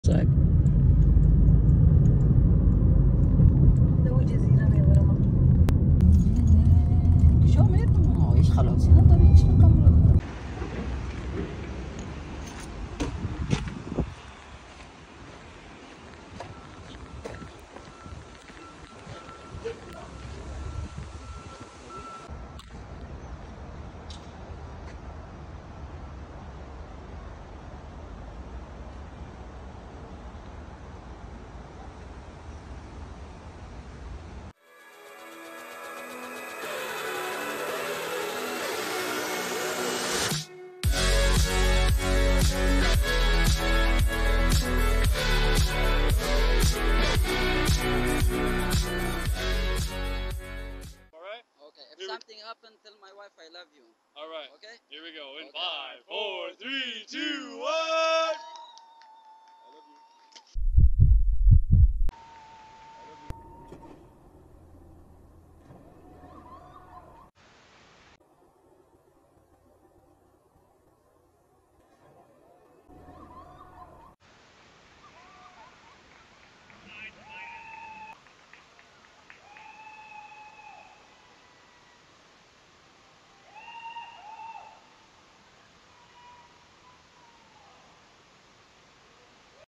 Sec. ده جزيرة يا غرامة. شو عملت؟ ايش خلاص هنا طريق ايش نكمل. Something happened, tell my wife I love you. All right. Okay? Here we go. In Okay. 5,